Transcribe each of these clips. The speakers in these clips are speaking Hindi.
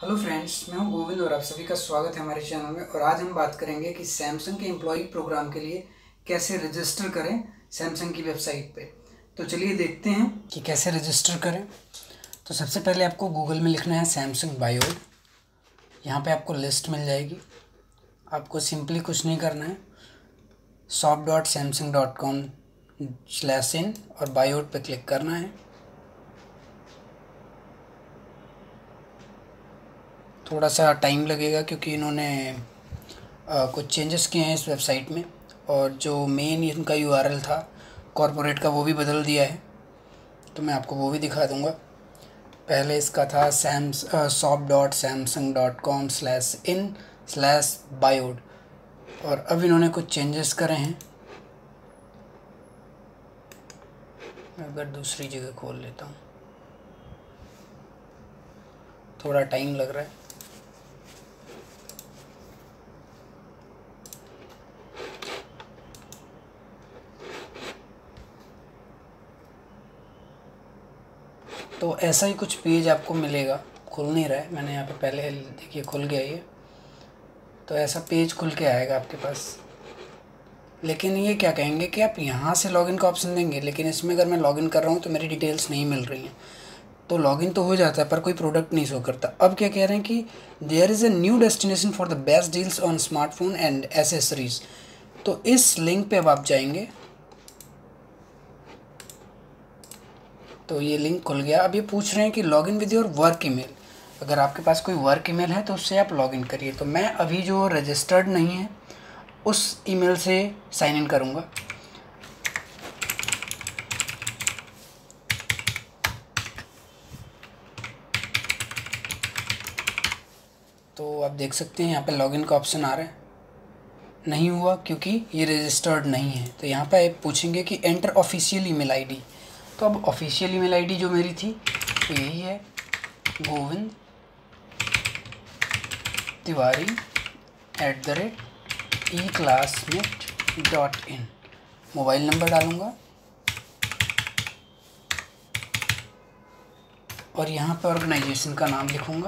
हेलो फ्रेंड्स, मैं हूं गोविंद और आप सभी का स्वागत है हमारे चैनल में। और आज हम बात करेंगे कि सैमसंग के एम्प्लॉय प्रोग्राम के लिए कैसे रजिस्टर करें सैमसंग की वेबसाइट पे। तो चलिए देखते हैं कि कैसे रजिस्टर करें। तो सबसे पहले आपको गूगल में लिखना है सैमसंग बायोड। यहाँ पे आपको लिस्ट मिल जाएगी। आपको सिंपली कुछ नहीं करना है, shop.samsung.com/in और बायोड पे क्लिक करना है। थोड़ा सा टाइम लगेगा क्योंकि इन्होंने कुछ चेंजेस किए हैं इस वेबसाइट में, और जो मेन इनका यूआरएल था कॉर्पोरेट का वो भी बदल दिया है। तो मैं आपको वो भी दिखा दूंगा। पहले इसका था shop.samsung.com/in/biode और अब इन्होंने कुछ चेंजेस करे हैं। मैं अगर दूसरी जगह खोल लेता हूँ, थोड़ा टाइम लग रहा है। तो ऐसा ही कुछ पेज आपको मिलेगा। खुल नहीं रहा है, मैंने यहाँ पे पहले देखिए खुल गया ये। तो ऐसा पेज खुल के आएगा आपके पास। लेकिन ये क्या कहेंगे कि आप यहाँ से लॉगिन का ऑप्शन देंगे, लेकिन इसमें अगर मैं लॉगिन कर रहा हूँ तो मेरी डिटेल्स नहीं मिल रही हैं। तो लॉगिन तो हो जाता है पर कोई प्रोडक्ट नहीं शो करता। अब क्या कह रहे हैं कि there is a new destination for the best deals on smartphone and accessories. तो इस लिंक पे अब आप जाएंगे तो ये लिंक खुल गया। अब ये पूछ रहे हैं कि login with your work email. अगर आपके पास कोई वर्क ईमेल है तो उससे आप लॉगिन करिए। तो मैं अभी जो रजिस्टर्ड नहीं है उस ईमेल से साइन इन करूँगा। तो आप देख सकते हैं यहाँ पे लॉगिन का ऑप्शन आ रहा है। नहीं हुआ क्योंकि ये रजिस्टर्ड नहीं है। तो यहाँ पे पूछेंगे कि एंटर ऑफिशियल ईमेल आईडी। तो अब ऑफिशियल ईमेल आईडी जो मेरी थी तो यही है, Govind Tiwari @eclassmate.in। Mobile number डालूँगा और यहाँ पर ऑर्गेनाइजेशन का नाम लिखूँगा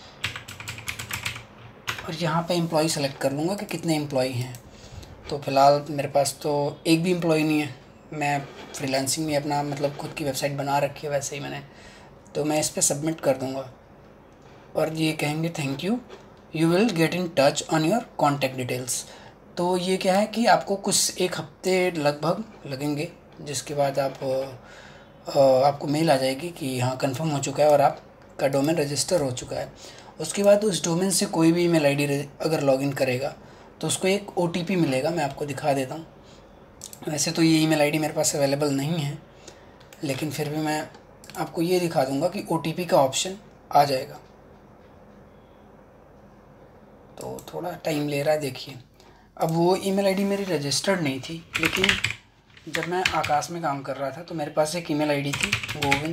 और यहाँ पे एम्प्लॉय सेलेक्ट कर लूँगा कि कितने एम्प्लॉय हैं। तो फ़िलहाल मेरे पास तो एक भी एम्प्लॉय नहीं है। मैं फ्रीलांसिंग में अपना मतलब खुद की वेबसाइट बना रखी है वैसे ही मैंने। तो मैं इस पर सबमिट कर दूँगा और ये कहेंगे thank you, you will get in touch on your contact details. तो ये क्या है कि आपको कुछ एक हफ्ते लगभग लगेंगे, जिसके बाद आपको मेल आ जाएगी कि हाँ कंफर्म हो चुका है और आपका डोमेन रजिस्टर हो चुका है। उसके बाद उस डोमेन से कोई भी ईमेल आईडी अगर लॉगिन करेगा तो उसको एक OTP मिलेगा। मैं आपको दिखा देता हूँ। वैसे तो ये ईमेल आईडी मेरे पास अवेलेबल नहीं है, लेकिन फिर भी मैं आपको ये दिखा दूँगा कि OTP का ऑप्शन आ जाएगा। तो थोड़ा टाइम ले रहा है। देखिए अब वो ईमेल आईडी मेरी रजिस्टर्ड नहीं थी, लेकिन जब मैं आकाश में काम कर रहा था तो मेरे पास एक ईमेल आईडी थी,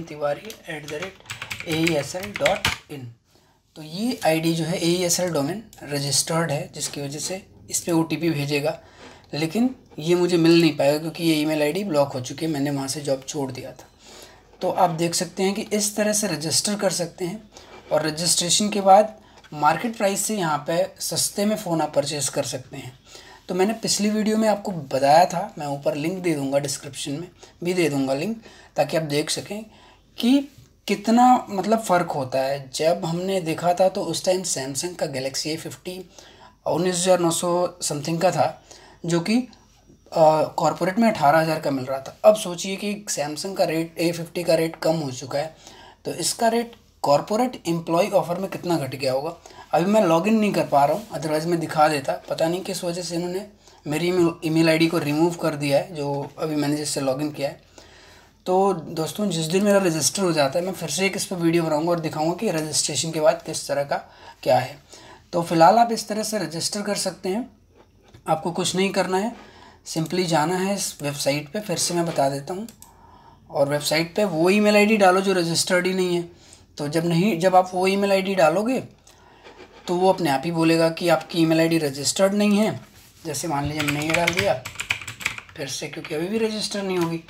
govintiwari@aesl.in। तो ये आईडी जो है AESL डोमेन रजिस्टर्ड है, जिसकी वजह से इस पर OTP भेजेगा। लेकिन ये मुझे मिल नहीं पाएगा क्योंकि ये ईमेल आईडी ब्लॉक हो चुकी है। मैंने वहाँ से जॉब छोड़ दिया था। तो आप देख सकते हैं कि इस तरह से रजिस्टर कर सकते हैं। और रजिस्ट्रेशन के बाद मार्केट प्राइस से यहाँ पे सस्ते में फ़ोन आप परचेज़ कर सकते हैं। तो मैंने पिछली वीडियो में आपको बताया था, मैं ऊपर लिंक दे दूँगा, डिस्क्रिप्शन में भी दे दूँगा लिंक, ताकि आप देख सकें कि कितना मतलब फ़र्क होता है। जब हमने देखा था तो उस टाइम सैमसंग का गैलेक्सी A50 19,900 समथिंग का था, जो कि कॉर्पोरेट में 18,000 का मिल रहा था। अब सोचिए कि सैमसंग का रेट A50 का रेट कम हो चुका है, तो इसका रेट कॉर्पोरेट एम्प्लॉय ऑफ़र में कितना घट गया होगा। अभी मैं लॉगिन नहीं कर पा रहा हूँ, अदरवाइज़ मैं दिखा देता। पता नहीं किस वजह से इन्होंने मेरी ईमेल आईडी को रिमूव कर दिया है, जो अभी मैंने जिससे लॉगिन किया है। तो दोस्तों जिस दिन मेरा रजिस्टर हो जाता है मैं फिर से एक इस पर वीडियो बनाऊँगा और दिखाऊँगा कि रजिस्ट्रेशन के बाद किस तरह का क्या है। तो फ़िलहाल आप इस तरह से रजिस्टर कर सकते हैं। आपको कुछ नहीं करना है, सिंपली जाना है इस वेबसाइट पे। फिर से मैं बता देता हूँ। और वेबसाइट पे वो ईमेल आईडी डालो जो रजिस्टर्ड ही नहीं है। तो जब आप वो ईमेल आईडी डालोगे तो वो अपने आप ही बोलेगा कि आपकी ईमेल आईडी रजिस्टर्ड नहीं है। जैसे मान लीजिए मैंने ये डाल दिया फिर से, क्योंकि अभी भी रजिस्टर नहीं होगी,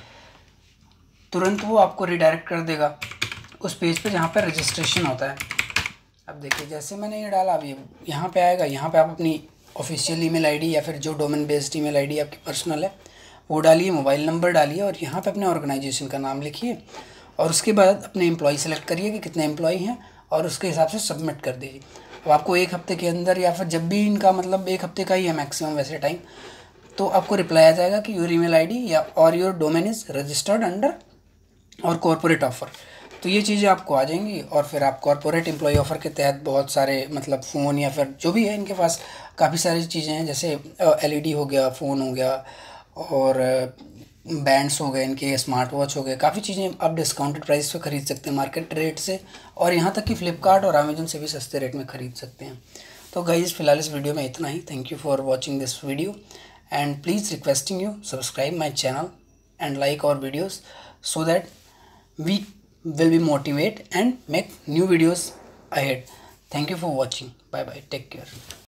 तुरंत वो आपको रिडायरेक्ट कर देगा उस पेज पे जहाँ पर रजिस्ट्रेशन होता है। अब देखिए जैसे मैंने ये डाला, अभी यहाँ पे आएगा, यहाँ पे आप अपनी ऑफिशियल ईमेल आईडी या फिर जो डोमेन बेस्ड ईमेल आईडी आपकी पर्सनल है वो डालिए, मोबाइल नंबर डालिए और यहाँ पे अपने ऑर्गेनाइजेशन का नाम लिखिए और उसके बाद अपने एम्प्लॉय सेलेक्ट करिए कि कितने एम्प्लॉय हैं और उसके हिसाब से सबमिट कर दीजिए। अब आपको 1 हफ्ते के अंदर या फिर जब भी इनका मतलब 1 हफ्ते का ही है मैक्सिमम वैसे टाइम, तो आपको रिप्लाई आ जाएगा कि योर ईमेल आईडी या or your domain is registered under our corporate offer. तो ये चीज़ें आपको आ जाएंगी और फिर आप कॉर्पोरेट एम्प्लॉय ऑफ़र के तहत बहुत सारे मतलब फ़ोन या फिर जो भी है इनके पास काफ़ी सारी चीज़ें हैं, जैसे LED हो गया, फ़ोन हो गया और बैंड्स हो गए, इनके स्मार्ट वॉच हो गए, काफ़ी चीज़ें आप डिस्काउंटेड प्राइस पे ख़रीद सकते हैं मार्केट रेट से, और यहाँ तक कि फ्लिपकार्ट और अमेजन से भी सस्ते रेट में ख़रीद सकते हैं। तो गाइस फिलहाल इस वीडियो में इतना ही। Thank you for watching this video and please requesting you subscribe my channel and like our videos so that we will be motivate and make new videos ahead. Thank you for watching. Bye bye. Take care.